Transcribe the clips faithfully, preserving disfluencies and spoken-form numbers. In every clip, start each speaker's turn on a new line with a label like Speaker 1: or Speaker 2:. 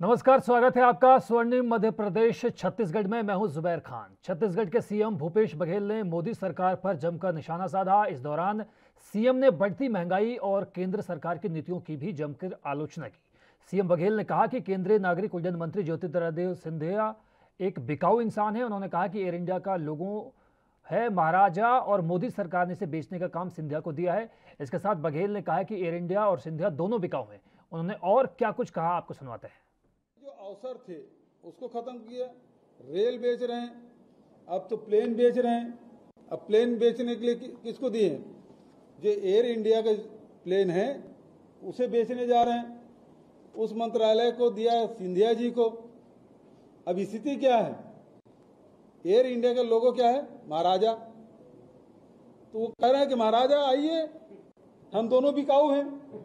Speaker 1: नमस्कार, स्वागत है आपका स्वर्णिम मध्य प्रदेश छत्तीसगढ़ में। मैं हूं जुबैर खान। छत्तीसगढ़ के सीएम भूपेश बघेल ने मोदी सरकार पर जमकर निशाना साधा। इस दौरान सीएम ने बढ़ती महंगाई और केंद्र सरकार की नीतियों की भी जमकर आलोचना की। सीएम बघेल ने कहा कि केंद्रीय नागरिक उड्डयन मंत्री ज्योतिरादित्य सिंधिया एक बिकाऊ इंसान है। उन्होंने कहा कि एयर इंडिया का लोगों है महाराजा और मोदी सरकार ने इसे बेचने का काम सिंधिया को दिया है। इसके साथ बघेल ने कहा कि एयर इंडिया और सिंधिया दोनों बिकाऊ हैं। उन्होंने और क्या कुछ कहा, आपको सुनवाते हैं।
Speaker 2: जो अवसर थे उसको खत्म किया। रेल बेच रहे हैं, अब तो प्लेन बेच रहे हैं। अब प्लेन बेचने के लिए कि, किसको दिए हैं? जो एयर इंडिया का प्लेन है उसे बेचने जा रहे हैं। उस मंत्रालय को दिया सिंधिया जी को। अब स्थिति क्या है? एयर इंडिया का लोगो क्या है? महाराजा। तो वो कह रहे हैं कि महाराजा आइए, हम दोनों बिकाऊ हैं,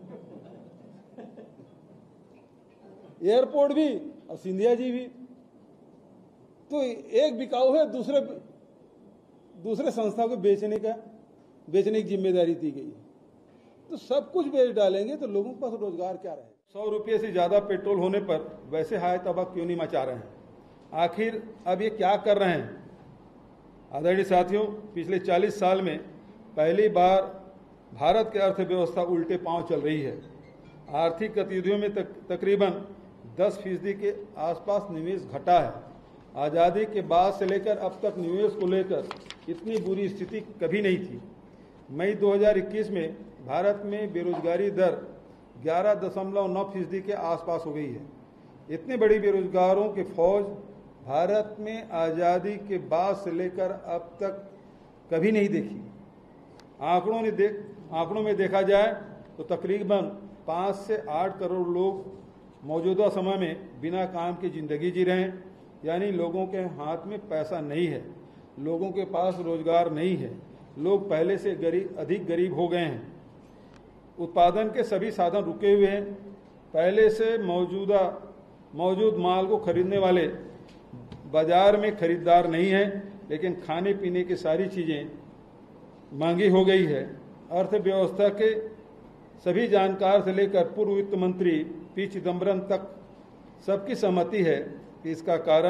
Speaker 2: एयरपोर्ट भी और सिंधिया जी भी। तो एक बिकाऊ है, दूसरे दूसरे संस्था को बेचने का बेचने की जिम्मेदारी दी गई है। तो सब कुछ बेच डालेंगे तो लोगों के पास रोजगार क्या रहे? सौ रुपये से ज्यादा पेट्रोल होने पर वैसे हाय तबाह क्यों नहीं मचा रहे हैं? आखिर अब ये क्या कर रहे हैं? आदरणीय साथियों, पिछले चालीस साल में पहली बार भारत की अर्थव्यवस्था उल्टे पांव चल रही है। आर्थिक गतिविधियों में तक, तकरीबन दस फीसदी के आसपास निवेश घटा है। आज़ादी के बाद से लेकर अब तक निवेश को लेकर इतनी बुरी स्थिति कभी नहीं थी। मई दो हज़ार इक्कीस में भारत में बेरोजगारी दर ग्यारह दशमलव नौ फीसदी के आसपास हो गई है। इतनी बड़ी बेरोजगारों की फौज भारत में आज़ादी के बाद से लेकर अब तक कभी नहीं देखी। आंकड़ों ने देख आंकड़ों में देखा जाए तो तकरीबन पाँच से आठ करोड़ लोग मौजूदा समय में बिना काम की जिंदगी जी रहे हैं। यानी लोगों के हाथ में पैसा नहीं है, लोगों के पास रोजगार नहीं है, लोग पहले से गरीब अधिक गरीब हो गए हैं। उत्पादन के सभी साधन रुके हुए हैं। पहले से मौजूदा मौजूद माल को खरीदने वाले बाजार में खरीदार नहीं है, लेकिन खाने पीने की सारी चीज़ें महंगी हो गई है। अर्थव्यवस्था के सभी जानकार से लेकर पूर्व वित्त मंत्री पी चिदम्बरम तक सबकी सहमति है कि इसका कारण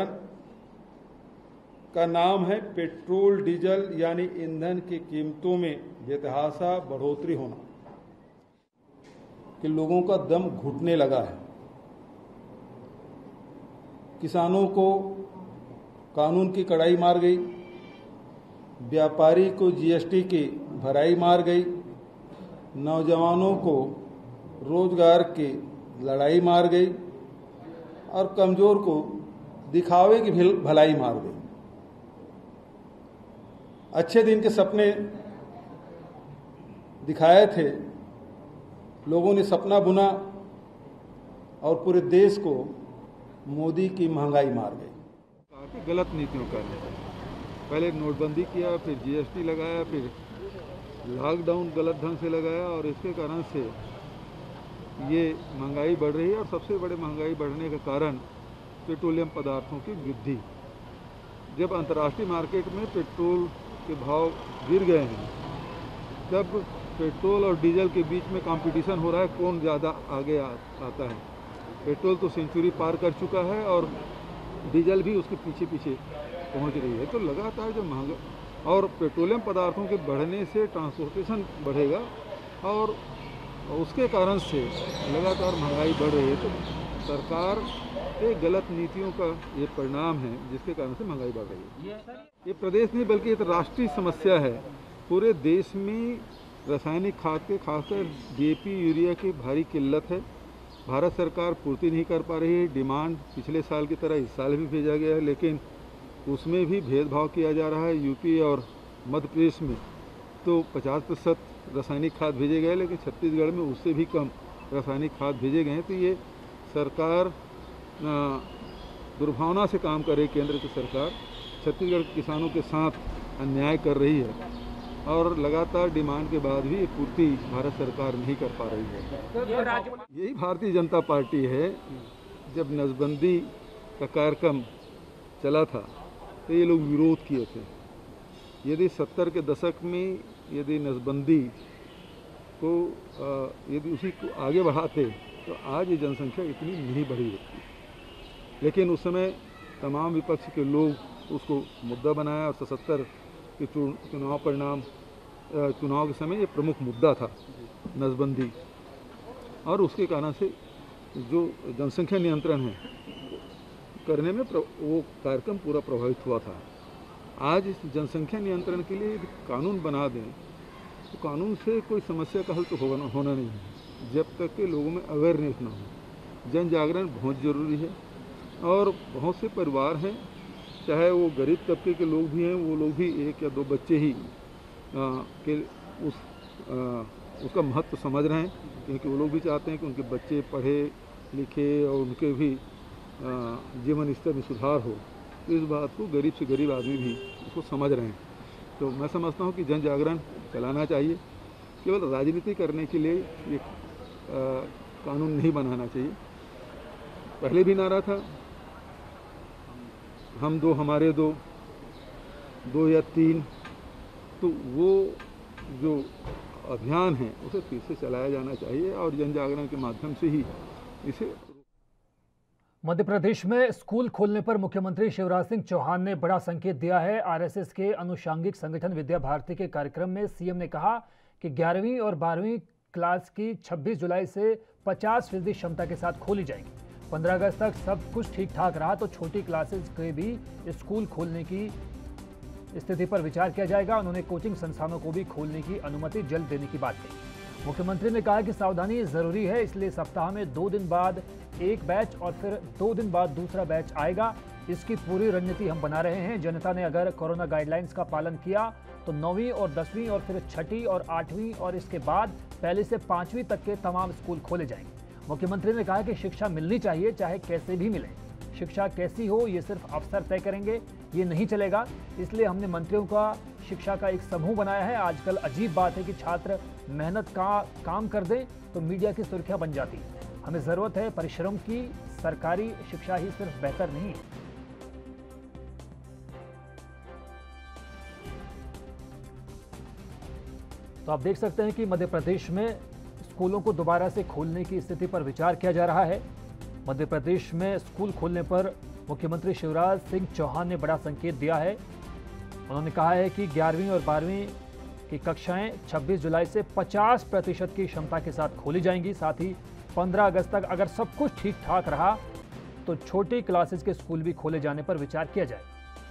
Speaker 2: का नाम है पेट्रोल डीजल यानी ईंधन की कीमतों में बेतहाशा बढ़ोतरी होना, कि लोगों का दम घुटने लगा है। किसानों को कानून की कड़ाई मार गई, व्यापारी को जीएसटी की भराई मार गई, नौजवानों को रोजगार की लड़ाई मार गई और कमजोर को दिखावे की भलाई मार गई। अच्छे दिन के सपने दिखाए थे, लोगों ने सपना बुना और पूरे देश को मोदी की महंगाई मार गई।
Speaker 3: काफ़ी गलत नीतियों का पहले नोटबंदी किया, फिर जीएसटी लगाया, फिर लॉकडाउन गलत ढंग से लगाया और इसके कारण से ये महंगाई बढ़ रही है। और सबसे बड़े महंगाई बढ़ने का कारण पेट्रोलियम पदार्थों की वृद्धि। जब अंतर्राष्ट्रीय मार्केट में पेट्रोल के भाव गिर गए हैं, तब पेट्रोल और डीजल के बीच में कंपटीशन हो रहा है, कौन ज़्यादा आगे आ, आता है। पेट्रोल तो सेंचुरी पार कर चुका है और डीजल भी उसके पीछे पीछे पहुंच रही है। तो लगातार जो महंगा और पेट्रोलियम पदार्थों के बढ़ने से ट्रांसपोर्टेशन बढ़ेगा और उसके कारण से लगातार महंगाई बढ़ रही है। तो सरकार के गलत नीतियों का ये परिणाम है, जिसके कारण से महंगाई बढ़ रही है। ये प्रदेश नहीं बल्कि ये तो राष्ट्रीय समस्या है। पूरे देश में रासायनिक खाद के, खासकर डीएपी यूरिया की भारी किल्लत है। भारत सरकार पूर्ति नहीं कर पा रही है। डिमांड पिछले साल की तरह इस साल भी भेजा गया है, लेकिन उसमें भी भेदभाव किया जा रहा है। यूपी और मध्य प्रदेश में तो पचास प्रतिशत रासायनिक खाद भेजे गए, लेकिन छत्तीसगढ़ में उससे भी कम रासायनिक खाद भेजे गए हैं। तो ये सरकार दुर्भावना से काम कर रही, केंद्र की सरकार छत्तीसगढ़ के किसानों के साथ अन्याय कर रही है और लगातार डिमांड के बाद भी ये पूर्ति भारत सरकार नहीं कर पा रही है। यही भारतीय जनता पार्टी है। जब नसबंदी का कार्यक्रम चला था तो ये लोग विरोध किए थे। यदि सत्तर के दशक में यदि नसबंदी को यदि उसी को आगे बढ़ाते तो आज ये जनसंख्या इतनी नहीं बढ़ी होती। लेकिन उस समय तमाम विपक्ष के लोग उसको मुद्दा बनाया और सतहत्तर के चुनाव परिणाम चुनाव के समय ये प्रमुख मुद्दा था नसबंदी, और उसके कारण से जो जनसंख्या नियंत्रण है करने में वो कार्यक्रम पूरा प्रभावित हुआ था। आज इस जनसंख्या नियंत्रण के लिए कानून बना दें तो कानून से कोई समस्या का हल तो होना होना नहीं है जब तक के लोगों में अवेयरनेस ना हो। जन जागरण बहुत ज़रूरी है और बहुत से परिवार हैं, चाहे वो गरीब तबके के लोग भी हैं, वो लोग भी एक या दो बच्चे ही आ, के उस आ, उसका महत्व समझ रहे हैं, क्योंकि वो लोग भी चाहते हैं कि उनके बच्चे पढ़े लिखे और उनके भी आ, जीवन स्तर में सुधार हो। तो इस बात को गरीब से गरीब आदमी भी उसको समझ रहे हैं। तो मैं समझता हूँ कि जन जागरण चलाना चाहिए, केवल राजनीति करने के लिए ये कानून नहीं बनाना चाहिए। पहले भी नारा था हम दो हमारे दो, दो या तीन, तो वो जो अभियान है उसे फिर से चलाया जाना चाहिए और जन जागरण के माध्यम से ही इसे।
Speaker 1: मध्य प्रदेश में स्कूल खोलने पर मुख्यमंत्री शिवराज सिंह चौहान ने बड़ा संकेत दिया है। आरएसएस के अनुषांगिक संगठन विद्या भारती के कार्यक्रम में सीएम ने कहा कि ग्यारहवीं और बारहवीं क्लास की छब्बीस जुलाई से पचास फीसदी क्षमता के साथ खोली जाएगी। पंद्रह अगस्त तक सब कुछ ठीक ठाक रहा तो छोटी क्लासेस के भी स्कूल खोलने की स्थिति पर विचार किया जाएगा। उन्होंने कोचिंग संस्थानों को भी खोलने की अनुमति जल्द देने की बात कही। मुख्यमंत्री ने कहा कि सावधानी जरूरी है, इसलिए सप्ताह में दो दिन बाद एक बैच और फिर दो दिन बाद दूसरा बैच आएगा। इसकी पूरी रणनीति हम बना रहे हैं। जनता ने अगर कोरोना गाइडलाइंस का पालन किया तो नौवीं और दसवीं और फिर छठी और आठवीं और इसके बाद पहले से पांचवीं तक के तमाम स्कूल खोले जाएंगे। मुख्यमंत्री ने कहा कि शिक्षा मिलनी चाहिए, चाहे कैसे भी मिले। शिक्षा कैसी हो ये सिर्फ अफसर तय करेंगे, ये नहीं चलेगा। इसलिए हमने मंत्रियों का शिक्षा का एक समूह बनाया है। आजकल अजीब बात है कि छात्र मेहनत का काम कर दें तो मीडिया की सुर्खियां बन जाती है। हमें जरूरत है परिश्रम की। सरकारी शिक्षा ही सिर्फ बेहतर नहीं है। तो आप देख सकते हैं कि मध्य प्रदेश में स्कूलों को दोबारा से खोलने की स्थिति पर विचार किया जा रहा है। मध्य प्रदेश में स्कूल खोलने पर मुख्यमंत्री शिवराज सिंह चौहान ने बड़ा संकेत दिया है। उन्होंने कहा है कि ग्यारहवीं और बारहवीं की कक्षाएं छब्बीस जुलाई से पचास प्रतिशत की क्षमता के साथ खोली जाएंगी। साथ ही पंद्रह अगस्त तक अगर सब कुछ ठीक ठाक रहा तो छोटी क्लासेस के स्कूल भी खोले जाने पर विचार किया जाएगा।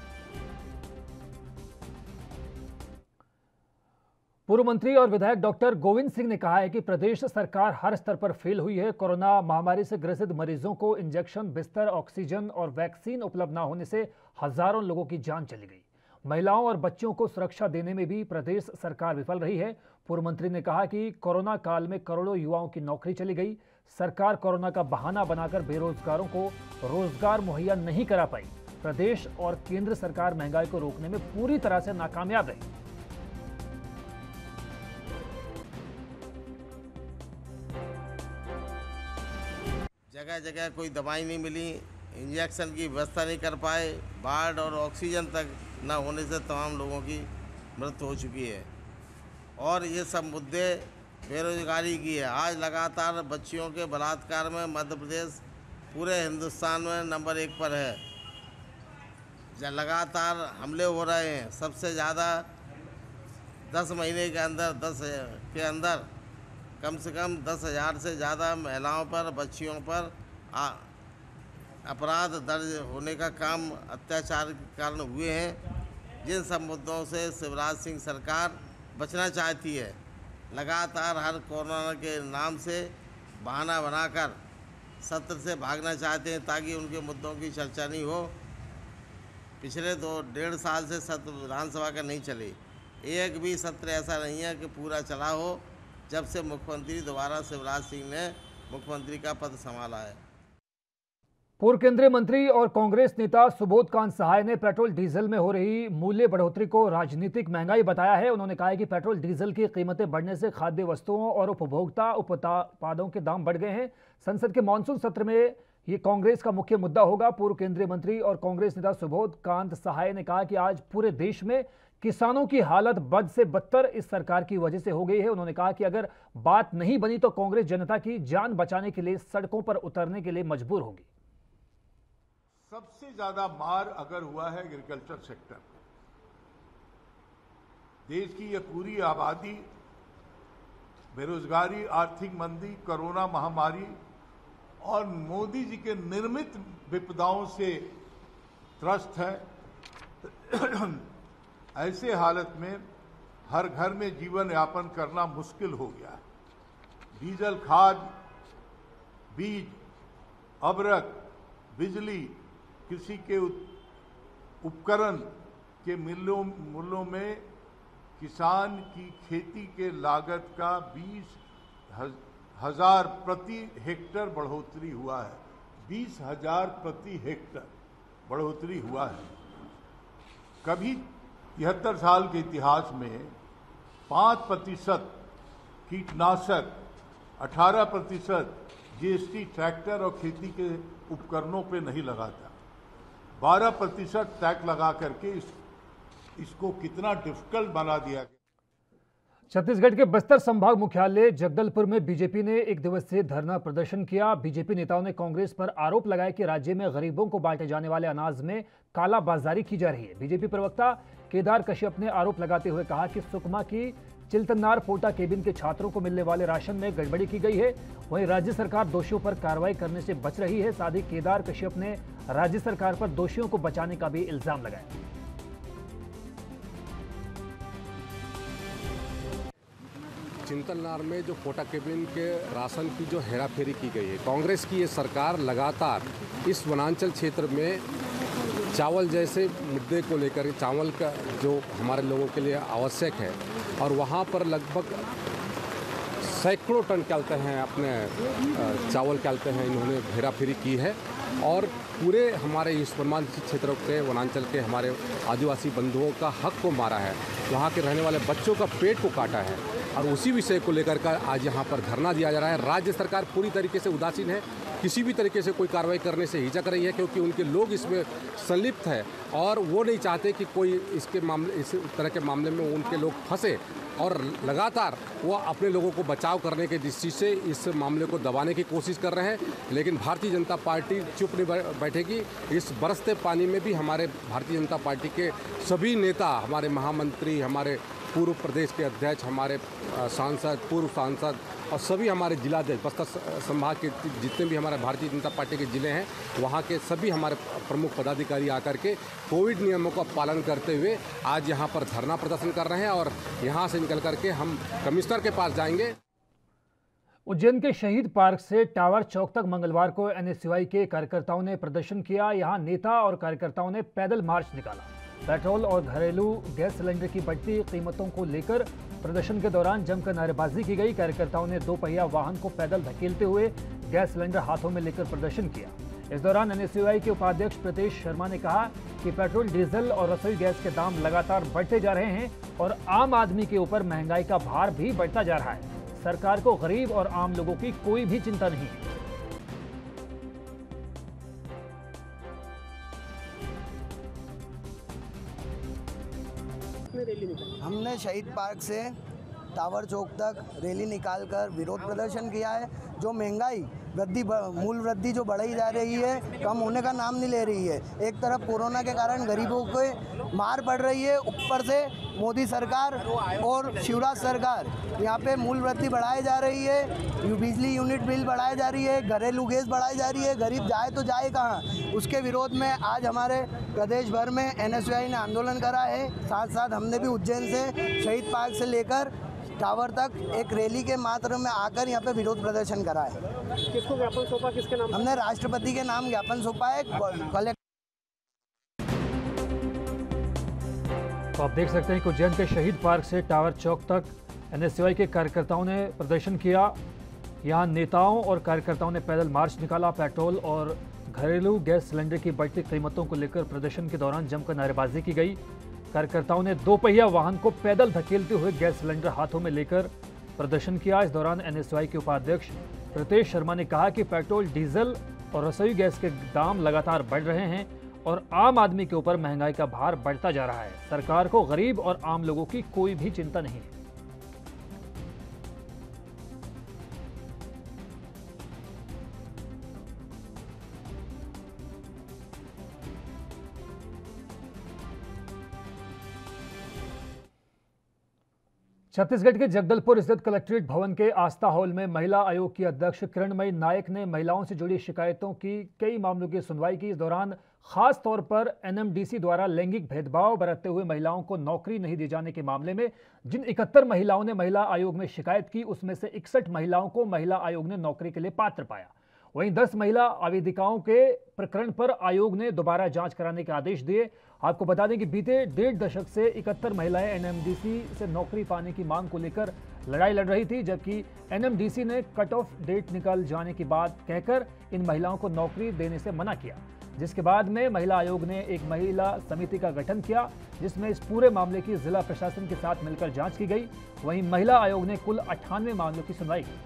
Speaker 1: पूर्व मंत्री और विधायक डॉक्टर गोविंद सिंह ने कहा है कि प्रदेश सरकार हर स्तर पर फेल हुई है। कोरोना महामारी से ग्रसित मरीजों को इंजेक्शन, बिस्तर, ऑक्सीजन और वैक्सीन उपलब्ध न होने से हजारों लोगों की जान चली गई। महिलाओं और बच्चों को सुरक्षा देने में भी प्रदेश सरकार विफल रही है। पूर्व मंत्री ने कहा कि कोरोना काल में करोड़ों युवाओं की नौकरी चली गई। सरकार कोरोना का बहाना बनाकर बेरोजगारों को रोजगार मुहैया नहीं करा पाई। प्रदेश और केंद्र सरकार महंगाई को रोकने में पूरी तरह से नाकामयाब रही।
Speaker 4: जगह जगह कोई दवाई नहीं मिली, इंजेक्शन की व्यवस्था नहीं कर पाए, बेड और ऑक्सीजन तक न होने से तमाम लोगों की मृत्यु हो चुकी है। और ये सब मुद्दे बेरोजगारी की है। आज लगातार बच्चियों के बलात्कार में मध्य प्रदेश पूरे हिंदुस्तान में नंबर एक पर है। लगातार हमले हो रहे हैं। सबसे ज़्यादा दस महीने के अंदर दस के अंदर कम से कम दस हज़ार से ज़्यादा महिलाओं पर, बच्चियों पर आ, अपराध दर्ज होने का काम अत्याचार के कारण हुए हैं। जिन सब मुद्दों से शिवराज सिंह सरकार बचना चाहती है, लगातार हर कोरोना के नाम से बहाना बनाकर सत्र से भागना चाहते हैं ताकि उनके मुद्दों की चर्चा नहीं हो। पिछले दो डेढ़ साल से सत्र विधानसभा का नहीं चले। एक भी सत्र ऐसा नहीं है कि पूरा चला हो जब से मुख्यमंत्री दोबारा शिवराज सिंह ने मुख्यमंत्री का पद संभाला है।
Speaker 1: पूर्व केंद्रीय मंत्री और कांग्रेस नेता सुबोध कांत सहाय ने पेट्रोल डीजल में हो रही मूल्य बढ़ोतरी को राजनीतिक महंगाई बताया है। उन्होंने कहा है कि पेट्रोल डीजल की कीमतें बढ़ने से खाद्य वस्तुओं और उपभोक्ता उत्पादों के दाम बढ़ गए हैं। संसद के मानसून सत्र में ये कांग्रेस का मुख्य मुद्दा होगा। पूर्व केंद्रीय मंत्री और कांग्रेस नेता सुबोध कांत सहाय ने कहा कि आज पूरे देश में किसानों की हालत बद से बदतर इस सरकार की वजह से हो गई है। उन्होंने कहा कि अगर बात नहीं बनी तो कांग्रेस जनता की जान बचाने के लिए सड़कों पर उतरने के लिए मजबूर होगी।
Speaker 5: सबसे ज्यादा मार अगर हुआ है एग्रीकल्चर सेक्टर। देश की यह पूरी आबादी बेरोजगारी, आर्थिक मंदी, कोरोना महामारी और मोदी जी के निर्मित विपदाओं से त्रस्त है। ऐसे हालत में हर घर में जीवन यापन करना मुश्किल हो गया है। डीजल, खाद, बीज, अबरक, बिजली, कृषि के उपकरण के मूल्यों मूल्यों में किसान की खेती के लागत का बीस हजार प्रति हेक्टर बढ़ोतरी हुआ है। बीस हजार प्रति हेक्टर बढ़ोतरी हुआ है। कभी तिहत्तर साल के इतिहास में पाँच प्रतिशत कीटनाशक, अठारह प्रतिशत जीएसटी ट्रैक्टर और खेती के उपकरणों पे नहीं लगा था। बारह प्रतिशत टैक्स लगा करके इस, इसको कितना डिफिकल्ट बना दिया गया।
Speaker 1: छत्तीसगढ़ के बस्तर संभाग मुख्यालय जगदलपुर में बीजेपी ने एक दिवसीय धरना प्रदर्शन किया। बीजेपी नेताओं ने कांग्रेस पर आरोप लगाया कि राज्य में गरीबों को बांटे जाने वाले अनाज में कालाबाजारी की जा रही है। बीजेपी प्रवक्ता केदार कश्यप ने आरोप लगाते हुए कहा कि सुकमा की चिल्तनार पोटा केबिन के छात्रों को मिलने वाले राशन में गड़बड़ी की गई है। वहीं राज्य सरकार दोषियों पर कार्रवाई करने से बच रही है। साथ ही केदार कश्यप ने राज्य सरकार पर दोषियों को बचाने का भी इल्जाम लगाया।
Speaker 6: चिंतलनार में जो पोटा केबिन के राशन की जो हेराफेरी की गई है, कांग्रेस की ये सरकार लगातार इस वनांचल क्षेत्र में चावल जैसे मुद्दे को लेकर, चावल का जो हमारे लोगों के लिए आवश्यक है, और वहाँ पर लगभग सैकड़ों टन कहते हैं अपने चावल कहते हैं इन्होंने हेराफेरी की है। और पूरे हमारे इस वनांचल क्षेत्रों के वनांचल के हमारे आदिवासी बंधुओं का हक को मारा है, वहाँ के रहने वाले बच्चों का पेट को काटा है। और उसी विषय को लेकर कर आज यहाँ पर धरना दिया जा रहा है। राज्य सरकार पूरी तरीके से उदासीन है, किसी भी तरीके से कोई कार्रवाई करने से हिचक रही है, क्योंकि उनके लोग इसमें संलिप्त है और वो नहीं चाहते कि कोई इसके मामले इस तरह के मामले में उनके लोग फंसे। और लगातार वो अपने लोगों को बचाव करने की दृष्टि से इस मामले को दबाने की कोशिश कर रहे हैं। लेकिन भारतीय जनता पार्टी चुप नहीं बैठेगी। इस बरसते पानी में भी हमारे भारतीय जनता पार्टी के सभी नेता, हमारे महामंत्री, हमारे पूर्व प्रदेश के अध्यक्ष, हमारे सांसद, पूर्व सांसद और सभी हमारे जिलाध्यक्ष, बस्तर संभाग के जितने भी हमारे भारतीय जनता पार्टी के जिले हैं, वहाँ के सभी हमारे प्रमुख पदाधिकारी आकर के कोविड नियमों का पालन करते हुए आज यहाँ पर धरना प्रदर्शन कर रहे हैं। और यहाँ से निकल करके हम कमिश्नर के पास जाएंगे।
Speaker 1: उज्जैन के शहीद पार्क से टावर चौक तक मंगलवार को एनएसयूआई के कार्यकर्ताओं ने प्रदर्शन किया। यहाँ नेता और कार्यकर्ताओं ने पैदल मार्च निकाला। पेट्रोल और घरेलू गैस सिलेंडर की बढ़ती कीमतों को लेकर प्रदर्शन के दौरान जमकर नारेबाजी की गई। कार्यकर्ताओं ने दो पहिया वाहन को पैदल धकेलते हुए गैस सिलेंडर हाथों में लेकर प्रदर्शन किया। इस दौरान एनएसयूआई के उपाध्यक्ष प्रीतेश शर्मा ने कहा कि पेट्रोल, डीजल और रसोई गैस के दाम लगातार बढ़ते जा रहे हैं और आम आदमी के ऊपर महंगाई का भार भी बढ़ता जा रहा है। सरकार को गरीब और आम लोगों की कोई भी चिंता नहीं है।
Speaker 7: हमने शहीद पार्क से टावर चौक तक रैली निकालकर विरोध प्रदर्शन किया है। जो महंगाई वृद्धि, मूल वृद्धि जो बढ़ाई जा रही है, कम होने का नाम नहीं ले रही है। एक तरफ कोरोना के कारण गरीबों को मार पड़ रही है, ऊपर से मोदी सरकार और शिवराज सरकार यहाँ पे मूल वृद्धि बढ़ाई जा रही है, बिजली यूनिट बिल बढ़ाई जा रही है, घरेलू गैस बढ़ाई जा रही है। गरीब जाए तो जाए कहाँ? उसके विरोध में आज हमारे प्रदेश भर में एनएसयूआई ने आंदोलन करा है। साथ साथ हमने भी उज्जैन से शहीद पार्क से लेकर टावर तक एक रैली के मात्र में आकर यहाँ पे विरोध प्रदर्शन करा है।
Speaker 8: किसको ज्ञापन सौंपा, किसके नाम?
Speaker 7: हमने राष्ट्रपति के नाम ज्ञापन सौंपा है। कलेक्टर
Speaker 1: तो आप देख सकते हैं कि उज्जैन के शहीद पार्क से टावर चौक तक एनएसयूआई के कार्यकर्ताओं ने प्रदर्शन किया। यहाँ नेताओं और कार्यकर्ताओं ने पैदल मार्च निकाला। पेट्रोल और घरेलू गैस सिलेंडर की बढ़ती कीमतों को लेकर प्रदर्शन के दौरान जमकर नारेबाजी की गई। कार्यकर्ताओं ने दो पहिया वाहन को पैदल धकेलते हुए गैस सिलेंडर हाथों में लेकर प्रदर्शन किया। इस दौरान एनएसयूआई के उपाध्यक्ष प्रीतेश शर्मा ने कहा कि पेट्रोल, डीजल और रसोई गैस के दाम लगातार बढ़ रहे हैं और आम आदमी के ऊपर महंगाई का भार बढ़ता जा रहा है। सरकार को गरीब और आम लोगों की कोई भी चिंता नहीं है। छत्तीसगढ़ के जगदलपुर स्थित कलेक्ट्रेट भवन के आस्था हॉल में महिला आयोग की अध्यक्ष किरणमयी नायक ने महिलाओं से जुड़ी शिकायतों की कई मामलों की सुनवाई की। इस दौरान खास तौर पर एनएमडीसी द्वारा लैंगिक भेदभाव बरतते हुए महिलाओं को नौकरी नहीं दिए जाने के मामले में जिन इकहत्तर महिलाओं ने महिला आयोग में शिकायत की, उसमें से इकसठ महिलाओं को महिला आयोग ने नौकरी के लिए पात्र पाया। वहीं दस महिला आवेदिकाओं के प्रकरण पर आयोग ने दोबारा जांच कराने के आदेश दिए। आपको बता दें कि बीते डेढ़ दशक से इकहत्तर महिलाएं एनएमडीसी से नौकरी पाने की मांग को लेकर लड़ाई लड़ रही थी, जबकि एनएमडीसी ने कट ऑफ डेट निकल जाने की बात कहकर इन महिलाओं को नौकरी देने से मना किया, जिसके बाद में महिला आयोग ने एक महिला समिति का गठन किया, जिसमें इस पूरे मामले की जिला प्रशासन के साथ मिलकर जांच की गई। वहीं महिला आयोग ने कुल अट्ठानवे मामलों की सुनवाई की।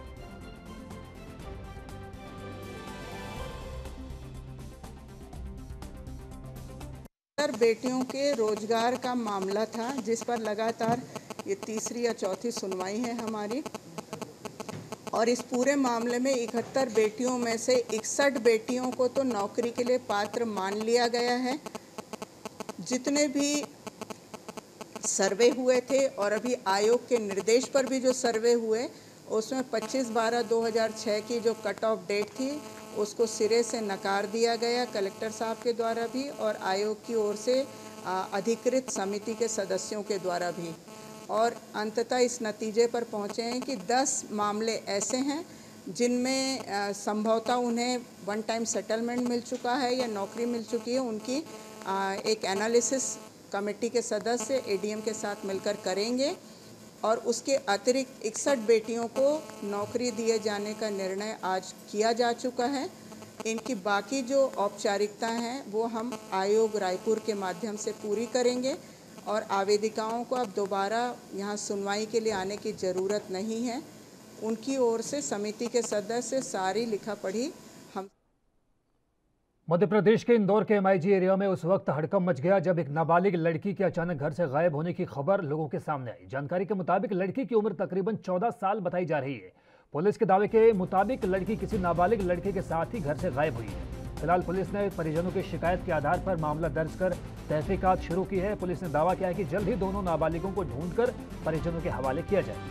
Speaker 9: बेटियों के रोजगार का मामला था, जिस पर लगातार ये तीसरी या चौथी सुनवाई है हमारी। और इस पूरे मामले में इकहत्तर बेटियों में से इकसठ बेटियों को तो नौकरी के लिए पात्र मान लिया गया है। जितने भी सर्वे हुए थे और अभी आयोग के निर्देश पर भी जो सर्वे हुए, उसमें पच्चीस बारह दो हज़ार छह की जो कट ऑफ डेट थी उसको सिरे से नकार दिया गया कलेक्टर साहब के द्वारा भी और आयोग की ओर से अधिकृत समिति के सदस्यों के द्वारा भी। और अंततः इस नतीजे पर पहुँचे हैं कि दस मामले ऐसे हैं जिनमें संभवतः उन्हें वन टाइम सेटलमेंट मिल चुका है या नौकरी मिल चुकी है। उनकी आ, एक एनालिसिस कमेटी के सदस्य एडीएम के साथ मिलकर करेंगे और उसके अतिरिक्त इकसठ बेटियों को नौकरी दिए जाने का निर्णय आज किया जा चुका है। इनकी बाकी जो औपचारिकताएं हैं वो हम आयोग रायपुर के माध्यम से पूरी करेंगे और आवेदिकाओं को अब दोबारा यहाँ सुनवाई के लिए आने की ज़रूरत नहीं है। उनकी ओर से समिति के सदस्य सारी लिखा पढ़ी हम।
Speaker 1: मध्य प्रदेश के इंदौर के एमआईजी एरिया में उस वक्त हड़कंप मच गया जब एक नाबालिग लड़की के अचानक घर से गायब होने की खबर लोगों के सामने आई। जानकारी के मुताबिक लड़की की उम्र तकरीबन चौदह साल बताई जा रही है। पुलिस के दावे के मुताबिक लड़की किसी नाबालिग लड़के के साथ ही घर से गायब हुई है। फिलहाल पुलिस ने परिजनों की शिकायत के आधार पर मामला दर्ज कर तहकीकात शुरू की है। पुलिस ने दावा किया है कि जल्द ही दोनों नाबालिगों को ढूंढकर परिजनों के हवाले किया जाए।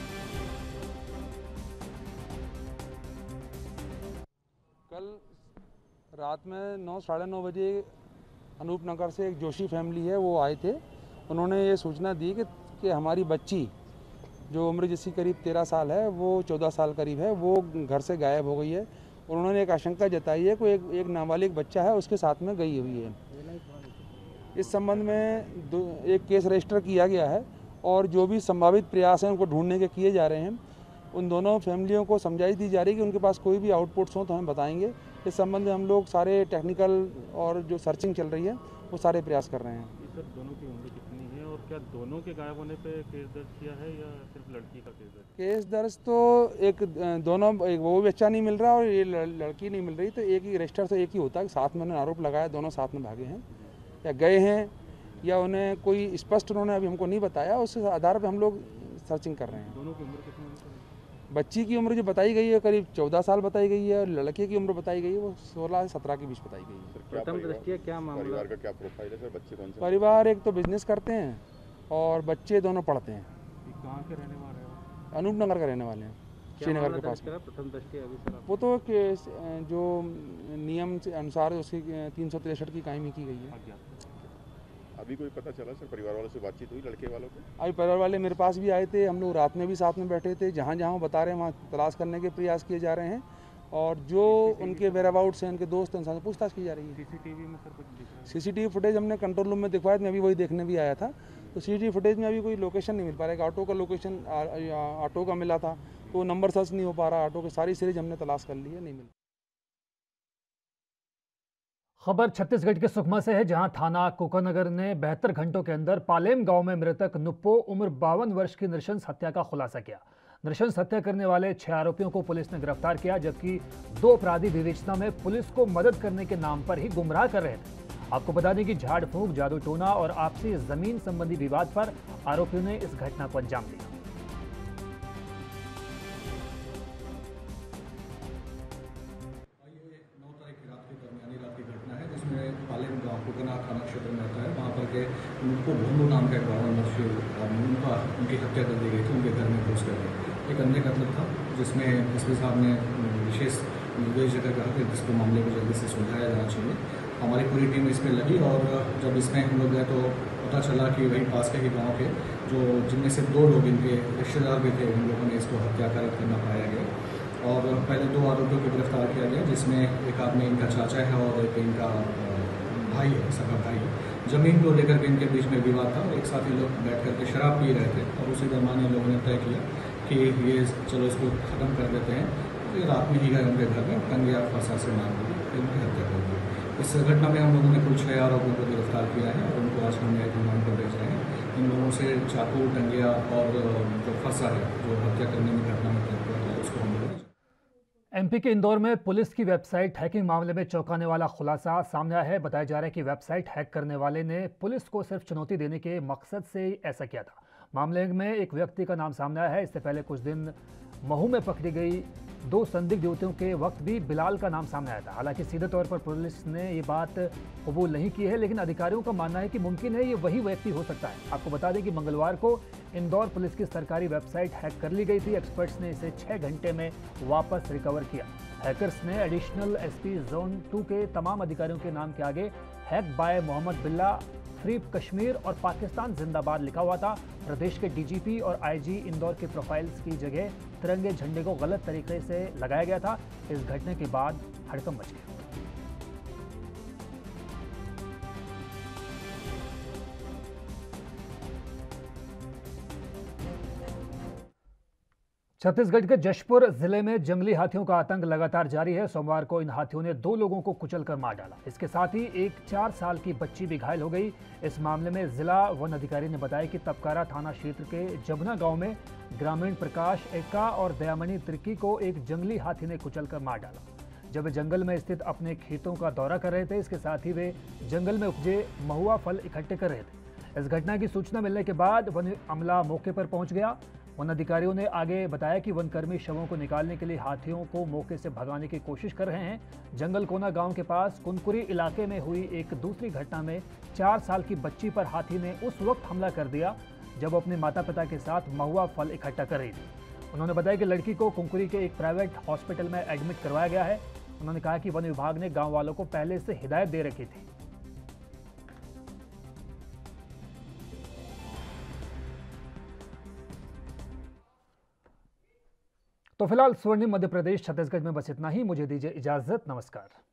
Speaker 10: कल रात में नौ साढ़े नौ बजे अनूप नगर से एक जोशी फैमिली है वो आए थे। उन्होंने ये सूचना दी कि, कि हमारी बच्ची जो उम्र जिसकी करीब तेरह साल है वो चौदह साल करीब है, वो घर से गायब हो गई है। उन्होंने एक आशंका जताई है कि एक, एक नाबालिग बच्चा है उसके साथ में गई हुई है। इस संबंध में दो एक केस रजिस्टर किया गया है और जो भी संभावित प्रयास हैं उनको ढूंढने के किए जा रहे हैं। उन दोनों फैमिलियों को समझाई दी जा रही है कि उनके पास कोई भी आउटपुट्स हो तो हमें बताएंगे। इस संबंध में हम लोग सारे टेक्निकल और जो सर्चिंग चल रही है वो सारे प्रयास कर रहे हैं।
Speaker 11: सर, दोनों की उम्र कितनी है और क्या दोनों के गायब होने पे केस दर्ज किया है या सिर्फ लड़की का केस दर्ज?
Speaker 10: केस दर्ज तो एक दोनों, एक वो बच्चा नहीं मिल रहा और ये लड़की नहीं मिल रही, तो एक ही रजिस्टर से एक ही होता है। साथ में उन्होंने आरोप लगाया, दोनों साथ में भागे हैं या गए हैं या उन्हें कोई स्पष्ट उन्होंने अभी हमको नहीं बताया। उस आधार पर हम लोग सर्चिंग कर रहे हैं।
Speaker 11: दोनों की उम्र कितनी है?
Speaker 10: बच्ची की उम्र जो बताई गई है करीब चौदह साल बताई गई है और लड़के की उम्र बताई गई है वो सोलह से सत्रह के बीच बताई गई है।
Speaker 11: प्रथम दृष्टि क्या मामला,
Speaker 12: परिवार का क्या प्रोफाइल है सर? बच्चे कौन से?
Speaker 10: परिवार एक तो बिजनेस करते हैं और बच्चे दोनों पढ़ते हैं।
Speaker 11: कहाँ के रहने वाले हैं?
Speaker 10: अनूप नगर के रहने वाले हैं, श्रीनगर के पास।
Speaker 11: प्रथम दृष्टि अभी सर
Speaker 10: वो तो जो नियम के अनुसार उसकी तीन सौ तिरसठ की कायमी की गई है।
Speaker 12: अभी कोई पता चला सर? परिवार वालों से बातचीत हुई लड़के वालों को?
Speaker 10: अभी परिवार वाले मेरे पास भी आए थे, हम लोग रात में भी साथ में बैठे थे। जहाँ जहाँ वो बता रहे हैं वहाँ तलाश करने के प्रयास किए जा रहे हैं और जो उनके वेराबाउट्स हैं, उनके दोस्त हैं, उनसे पूछताछ की जा रही है।
Speaker 11: सीसीटीवी में सर कुछ दिख रहा है?
Speaker 10: सीसीटीवी फुटेज हमने कंट्रोल रूम में दिखवाया, मैं अभी वही देखने भी आया था। तो सीसीटीवी फुटेज में अभी कोई लोकेशन नहीं मिल पा रहा है। ऑटो का लोकेशन ऑटो का मिला था तो नंबर सर्च नहीं हो पा रहा। ऑटो की सारी सीरीज हमने तलाश कर ली है, नहीं मिल।
Speaker 1: खबर छत्तीसगढ़ के सुकमा से है, जहां थाना कोकानगर ने बहत्तर घंटों के अंदर पालेम गांव में मृतक नुप्पो उम्र बावन वर्ष की नृशंस हत्या का खुलासा किया। नृशंस हत्या करने वाले छह आरोपियों को पुलिस ने गिरफ्तार किया, जबकि दो अपराधी विवेचना में पुलिस को मदद करने के नाम पर ही गुमराह कर रहे थे। आपको बता दें कि झाड़ फूंक, जादू टोना और आपसी जमीन संबंधी विवाद पर आरोपियों ने इस घटना को अंजाम दिया।
Speaker 13: नौ तारीख की रात की दरमियानी रात की घटना है जिसमें पालेम गांव कुकना थाना क्षेत्र में आता है, वहाँ पर के उनको भोंदू नाम का एक बावन वर्षीय आदमी उनका उनकी हत्या कर दी गई थी उनके घर में घुस कर। एक अन्य कत्ल था जिसमें एस पी साहब ने विशेष निर्देश देकर कहा कि जिसको मामले को जल्दी से सुलझाया जाना चाहिए। हमारी पूरी टीम इसमें लगी और जब इसमें हम लोग गए तो पता चला कि वही पास के ही गाँव के जो जिनमें से दो लोग इनके रिश्तेदार भी थे, उन लोगों ने इसको हत्याकारित करना पाया गया और पहले दो आरोपियों को गिरफ्तार किया गया, जिसमें एक आदमी इनका चाचा है और एक इनका भाई है, सगा भाई है। ज़मीन को लेकर के इनके बीच में विवाद था और एक साथ ही लोग बैठ करके शराब पी रहे थे और उसी दरमियान इन लोगों ने तय किया कि ये चलो इसको ख़त्म कर देते हैं। तो ये रात में ही गए उनके घर में टंगिया फंसा से मार दी, फिर उनकी हत्या कर दी। इस घटना में हम लोगों ने कुल छः आरोपियों को गिरफ्तार किया है और उनको आज हम न्यायिक रिमांड पर भेज रहे हैं। इन लोगों से चाकू, टंगिया और जो फंसा है, जो हत्या करने में घटना में तय हुआ था, उसको हम लोग
Speaker 1: एमपी के इंदौर में पुलिस की वेबसाइट हैकिंग मामले में चौंकाने वाला खुलासा सामने आया है। बताया जा रहा है कि वेबसाइट हैक करने वाले ने पुलिस को सिर्फ चुनौती देने के मकसद से ही ऐसा किया था। मामले में एक व्यक्ति का नाम सामने आया है। इससे पहले कुछ दिन महू में पकड़ी गई दो संदिग्ध युवतियों के वक्त भी बिलाल का नाम सामने आया था। हालांकि सीधे तौर पर पुलिस ने ये बात कबूल नहीं की है, लेकिन अधिकारियों का मानना है कि मुमकिन है ये वही व्यक्ति हो सकता है। आपको बता दें कि मंगलवार को इंदौर पुलिस की सरकारी वेबसाइट हैक कर ली गई थी। एक्सपर्ट्स ने इसे छः घंटे में वापस रिकवर किया। हैकर्स ने एडिशनल एसपी जोन टू के तमाम अधिकारियों के नाम के आगे हैक बाय मोहम्मद बिल्ला, फ्री कश्मीर और पाकिस्तान जिंदाबाद लिखा हुआ था। प्रदेश के डीजीपी और आईजी इंदौर के प्रोफाइल्स की जगह तिरंगे झंडे को गलत तरीके से लगाया गया था। इस घटना के बाद हड़कंप मच गया। छत्तीसगढ़ के जशपुर जिले में जंगली हाथियों का आतंक लगातार जारी है। सोमवार को इन हाथियों ने दो लोगों को कुचलकर मार डाला। इसके साथ ही एक चार साल की बच्ची भी घायल हो गई। इस मामले में जिला वन अधिकारी ने बताया कि तपकारा थाना क्षेत्र के जबना गांव में ग्रामीण प्रकाश एक्का और दयामणि तिर्की को एक जंगली हाथी ने कुचलकर मार डाला जब वे जंगल में स्थित अपने खेतों का दौरा कर रहे थे। इसके साथ ही वे जंगल में उपजे महुआ फल इकट्ठे कर रहे थे। इस घटना की सूचना मिलने के बाद वन अमला मौके पर पहुंच गया। वन अधिकारियों ने आगे बताया कि वनकर्मी शवों को निकालने के लिए हाथियों को मौके से भगाने की कोशिश कर रहे हैं। जंगल कोना गांव के पास कुनकुरी इलाके में हुई एक दूसरी घटना में चार साल की बच्ची पर हाथी ने उस वक्त हमला कर दिया जब वो अपने माता पिता के साथ महुआ फल इकट्ठा कर रही थी। उन्होंने बताया कि लड़की को कुनकुरी के एक प्राइवेट हॉस्पिटल में एडमिट करवाया गया है। उन्होंने कहा कि वन विभाग ने गाँव वालों को पहले से हिदायत दे रखी थी। तो फिलहाल स्वर्णिम मध्य प्रदेश छत्तीसगढ़ में बस इतना ही। मुझे दीजिए इजाजत। नमस्कार।